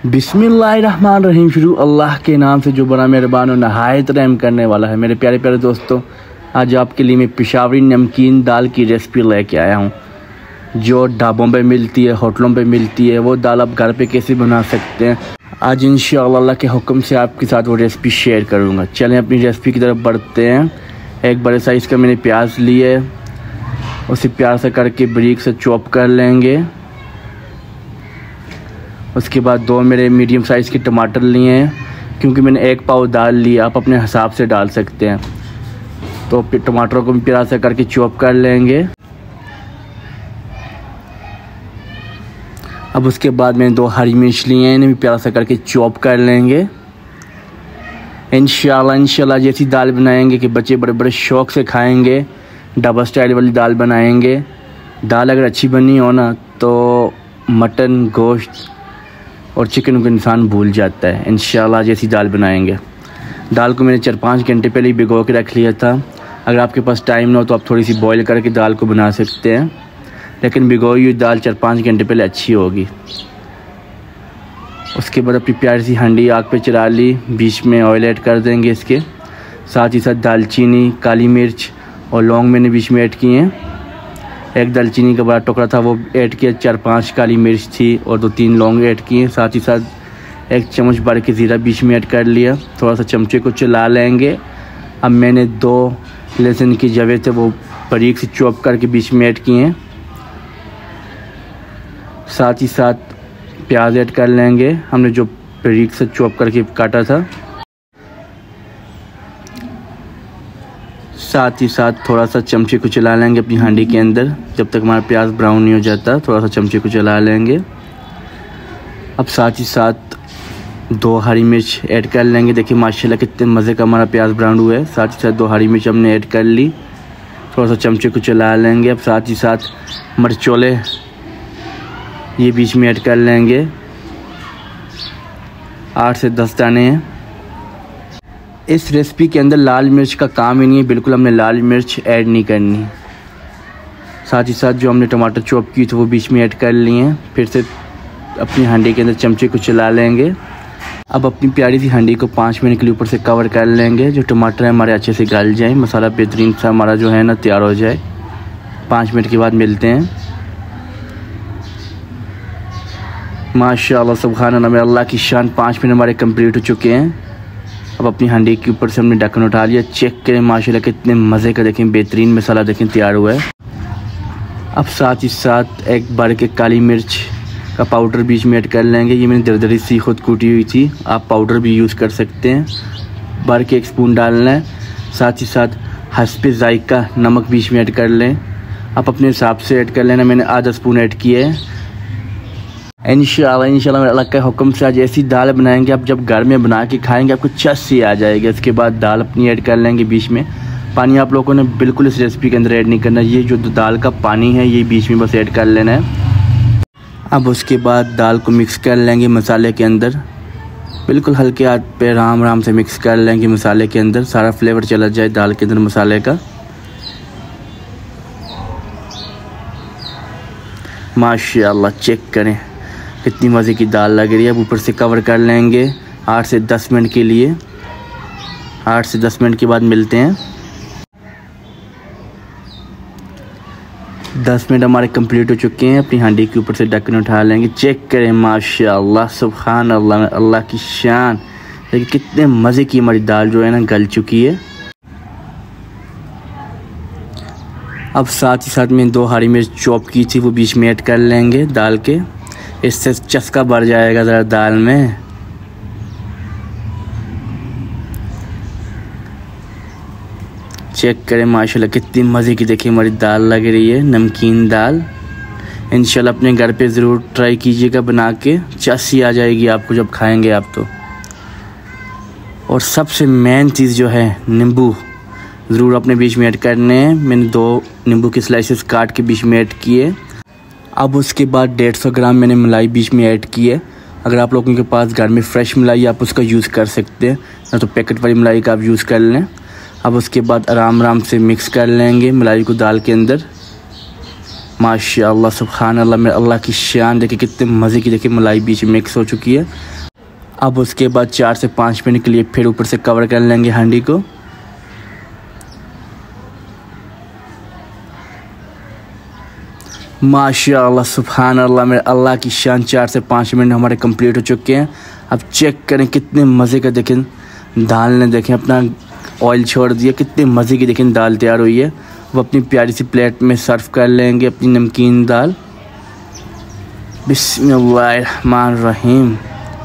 बिस्मिल्लाहिर्रहमानिर्रहीम। शुरू अल्लाह के नाम से जो बड़ा मेहरबान और नहायत रहम करने वाला है। मेरे प्यारे प्यारे दोस्तों, आज आपके लिए मैं पेशावरी नमकीन दाल की रेसिपी लेके आया हूँ, जो ढाबों पे मिलती है, होटलों पे मिलती है। वो दाल आप घर पे कैसे बना सकते हैं, आज इंशाअल्लाह अल्लाह के हुक्म से आपके साथ वो रेसिपी शेयर करूँगा। चलें अपनी रेसिपी की तरफ बढ़ते हैं। एक बड़े साइज़ का मैंने प्याज लिए, उसे प्याज से करके बारीक से चॉप कर लेंगे। उसके बाद दो मेरे मीडियम साइज़ के टमाटर लिए हैं, क्योंकि मैंने एक पाव दाल लिया, आप अपने हिसाब से डाल सकते हैं। तो टमाटरों को भी प्याज से करके चॉप कर लेंगे। अब उसके बाद मैंने दो हरी मिर्च लिए हैं, इन्हें भी प्याज से करके चॉप कर लेंगे। इंशाल्लाह जैसी दाल बनाएंगे कि बच्चे बड़े बड़े शौक़ से खाएंगे, ढाबा स्टाइल वाली दाल बनाएंगे। दाल अगर अच्छी बनी हो ना, तो मटन, गोश्त और चिकन को इंसान भूल जाता है। इंशाल्लाह जैसी दाल बनाएंगे। दाल को मैंने 4-5 घंटे पहले ही भिगो के रख लिया था। अगर आपके पास टाइम ना हो तो आप थोड़ी सी बॉईल करके दाल को बना सकते हैं, लेकिन भिगोई हुई दाल 4-5 घंटे पहले अच्छी होगी। उसके बाद अपनी प्यारी सी हांडी आग पे चला ली, बीच में ऑयल ऐड कर देंगे। इसके साथ ही साथ दालचीनी, काली मिर्च और लौंग मैंने बीच में ऐड किए हैं। एक दालचीनी का बड़ा टुकड़ा था वो ऐड किया, 4-5 काली मिर्च थी और 2-3 लौंग ऐड किए। साथ ही साथ 1 चम्मच भर के ज़ीरा बीच में ऐड कर लिया। थोड़ा सा चमचे को चला लेंगे। अब मैंने 2 लहसुन की जवे थे वो बारीक से चॉप करके बीच में ऐड किए हैं। साथ ही साथ प्याज ऐड कर लेंगे, हमने जो बारीक से चॉप करके काटा था। साथ ही साथ थोड़ा सा चमचे को चला लेंगे अपनी हांडी के अंदर, जब तक हमारा प्याज ब्राउन नहीं हो जाता। थोड़ा सा चमचे को चला लेंगे। अब साथ ही साथ 2 हरी मिर्च ऐड कर लेंगे। देखिए माशाल्लाह कितने मज़े का हमारा प्याज ब्राउन हुआ है। साथ ही साथ 2 हरी मिर्च हमने ऐड कर ली। थोड़ा सा चमचे को चला लेंगे। अब साथ ही साथ मिर्चोले ये बीच में ऐड कर लेंगे, 8 से 10 दाने हैं। इस रेसिपी के अंदर लाल मिर्च का काम ही नहीं है, बिल्कुल हमने लाल मिर्च ऐड नहीं करनी। साथ ही साथ जो हमने टमाटर चॉप की थी वो बीच में ऐड कर लिए हैं। फिर से अपनी हांडी के अंदर चमचे को चला लेंगे। अब अपनी प्यारी सी हांडी को 5 मिनट के लिए ऊपर से कवर कर लेंगे, जो टमाटर है हमारे अच्छे से गल जाए, मसाला बेहतरीन सा हमारा जो है ना तैयार हो जाए। 5 मिनट के बाद मिलते हैं। माशाअल्लाह सुब्हानअल्लाह, अल्लाह की शान, 5 मिनट हमारे कंप्लीट हो चुके हैं। अब अपनी हांडी के ऊपर से हमने ढक्कन उठा लिया। चेक करें माशाल्लाह कितने मज़े का, देखें बेहतरीन मसाला देखें तैयार हुआ है। अब साथ ही साथ एक बार के काली मिर्च का पाउडर बीच में ऐड कर लेंगे। ये मैंने दरदरी सी खुद कूटी हुई थी, आप पाउडर भी यूज़ कर सकते हैं। बार के 1 स्पून डालना है। साथ ही साथ हस्बे ज़ायका नमक बीच में ऐड कर लें, आप अपने हिसाब से ऐड कर लेना। मैंने आधा स्पून ऐड किया है। इंशाल्लाह अल्लाह के हुक्म से आज ऐसी दाल बनाएंगे, आप जब घर में बना के खाएंगे आपको चस्सी आ जाएगी। इसके बाद दाल अपनी ऐड कर लेंगे बीच में। पानी आप लोगों ने बिल्कुल इस रेसिपी के अंदर ऐड नहीं करना, ये जो दाल का पानी है ये बीच में बस ऐड कर लेना है। अब उसके बाद दाल को मिक्स कर लेंगे मसाले के अंदर, बिल्कुल हल्के हाथ पे आराम से मिक्स कर लेंगे मसाले के अंदर, सारा फ्लेवर चला जाए दाल के अंदर मसाले का। माशाअल्लाह चेक करें कितनी मज़े की दाल लग रही है। अब ऊपर से कवर कर लेंगे 8 से 10 मिनट के लिए। 8 से 10 मिनट के बाद मिलते हैं। 10 मिनट हमारे कंप्लीट हो चुके हैं। अपनी हांडी के ऊपर से ढक्कन उठा लेंगे। चेक करें माशाअल्लाह सुब्हानअल्लाह, अल्लाह की शान, देखिए कितने मज़े की हमारी दाल जो है ना गल चुकी है। अब साथ ही साथ में 2 हरी मिर्च चॉप की थी वो बीच में ऐड कर लेंगे दाल के, इससे चस्का बढ़ जाएगा ज़रा दाल में। चेक करें माशाल्लाह कितनी मज़े की देखिए हमारी दाल लग रही है, नमकीन दाल। इंशाल्लाह अपने घर पे ज़रूर ट्राई कीजिएगा बना के, चस्सी आ जाएगी आपको जब खाएंगे आप तो। और सबसे मेन चीज़ जो है नींबू ज़रूर अपने बीच में ऐड करने हैं। मैंने 2 नींबू के स्लाइसेस काट के बीच में ऐड किए। अब उसके बाद 150 ग्राम मैंने मलाई बीच में ऐड की है। अगर आप लोगों के पास घर में फ्रेश मलाई आप उसका यूज़ कर सकते हैं, ना तो पैकेट वाली मलाई का आप यूज़ कर लें। अब उसके बाद आराम से मिक्स कर लेंगे मलाई को दाल के अंदर। माशाअल्लाह सुभान अल्लाह, मेरे अल्लाह की शान। देखिए कितने मज़े की, देखिए मलाई बीच में मिक्स हो चुकी है। अब उसके बाद 4 से 5 मिनट के लिए फिर ऊपर से कवर कर लेंगे हांडी को। माशाअल्लाह सुभान अल्लाह, मेरे अल्लाह की शान। 4 से 5 मिनट हमारे कंप्लीट हो चुके हैं। अब चेक करें कितने मज़े का, देखें दाल ने देखें अपना ऑयल छोड़ दिया, कितने मज़े की देखें दाल तैयार हुई है। वो अपनी प्यारी सी प्लेट में सर्व कर लेंगे अपनी नमकीन दाल। बिस्मिल्लाहिर्रहमानिर्रहीम।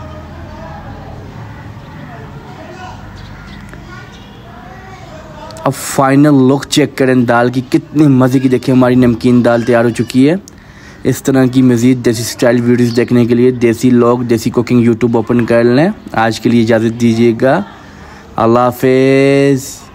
अब फाइनल लुक चेक करें दाल की, कितनी मज़े की देखिए हमारी नमकीन दाल तैयार हो चुकी है। इस तरह की मज़ीद देसी स्टाइल वीडियोस देखने के लिए देसी लोग देसी कुकिंग यूट्यूब ओपन कर लें। आज के लिए इजाज़त दीजिएगा, अल्लाह हाफ़िज़।